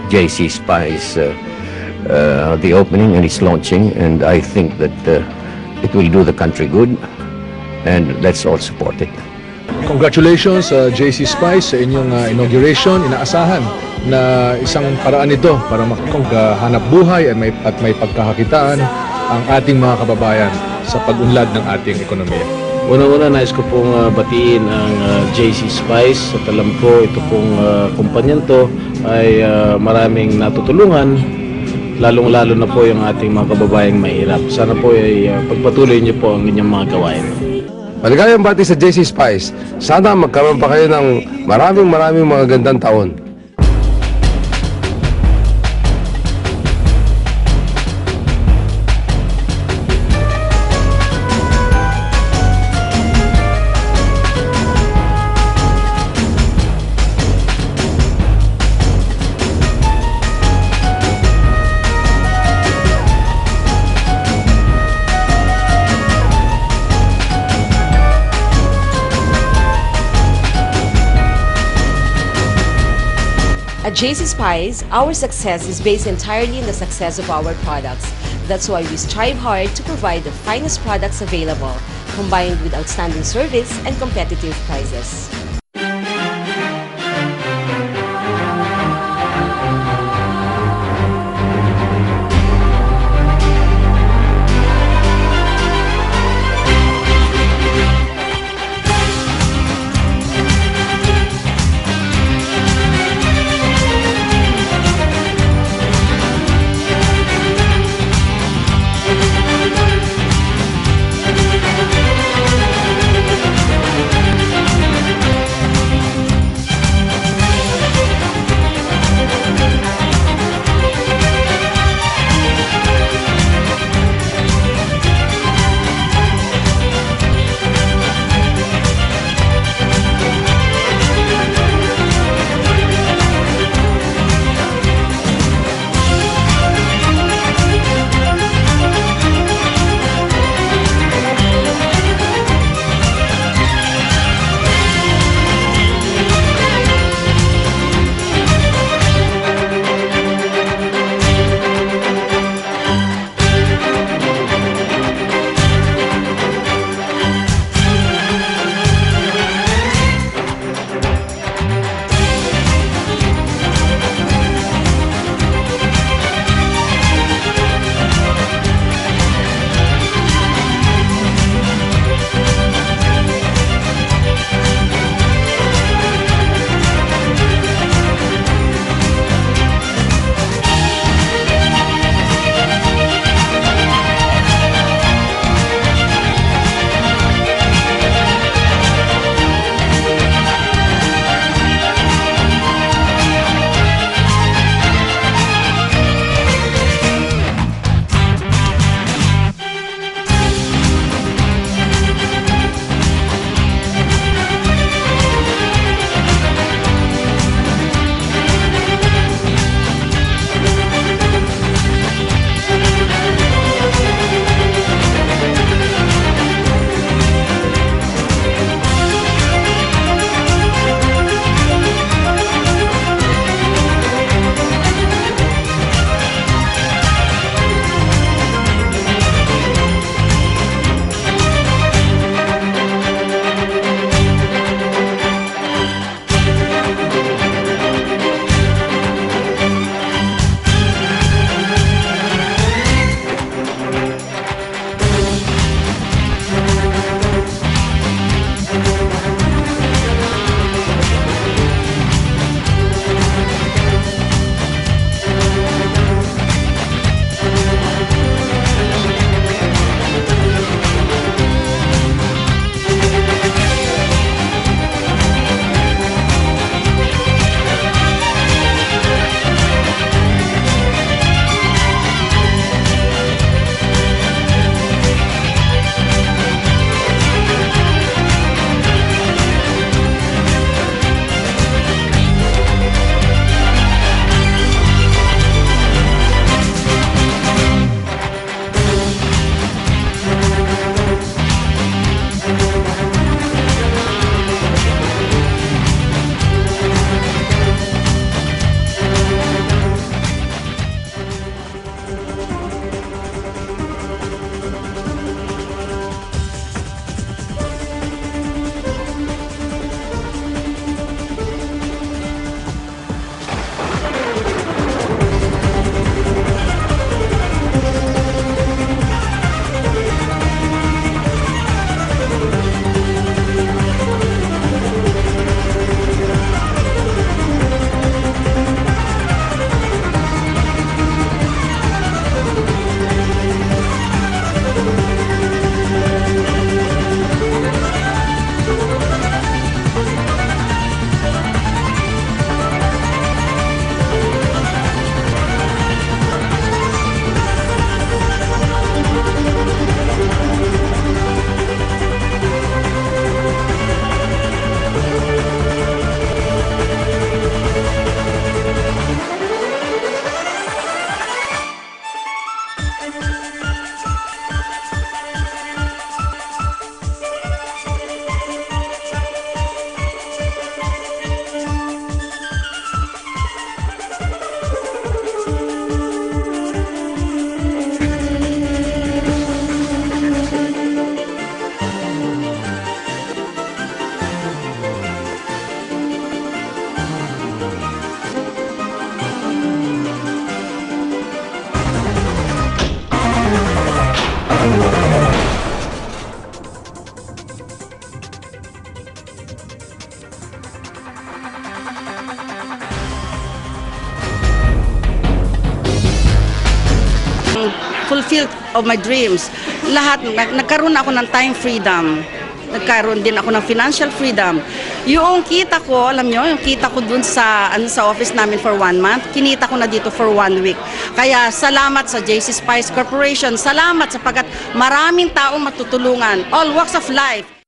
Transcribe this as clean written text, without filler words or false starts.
JC Spice, the opening and its launching, and I think that it will do the country good, and let's all support it. Congratulations JC Spice sa inyong inauguration. Inaasahan na isang paraan ito para makahanap buhay at may pagkakakitaan ang ating mga kababayan sa pag-unlad ng ating ekonomiya. Una-una, nais ko pong batiin ang JC Spice. At alam ko, ito pong kumpanyan to ay maraming natutulungan, lalong-lalo na po yung ating mga kababayang mahirap. Sana po ay pagpatuloy niyo po ang inyong mga gawain. Maligayang bati sa JC Spice. Sana magkaroon pa kayo ng maraming mga gandang taon. At JC Spice, our success is based entirely on the success of our products. That's why we strive hard to provide the finest products available, combined with outstanding service and competitive prices. of my dreams. Lahat, nagkaroon ako ng time freedom. Nagkaroon din ako ng financial freedom. Yung kita ko, alam nyo, yung kita ko dun sa office namin for 1 month, kinita ko na dito for 1 week. Kaya salamat sa JC Spice Corporation. Salamat sapagkat maraming taong matutulungan. All walks of life.